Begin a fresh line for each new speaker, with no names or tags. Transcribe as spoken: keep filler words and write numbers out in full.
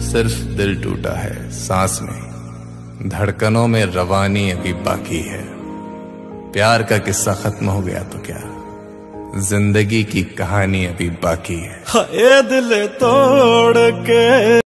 सिर्फ दिल टूटा है सांस में, धड़कनों में रवानी अभी बाकी है। प्यार का किस्सा खत्म हो गया तो क्या, जिंदगी की कहानी अभी बाकी है।
हाय दिल तोड़ के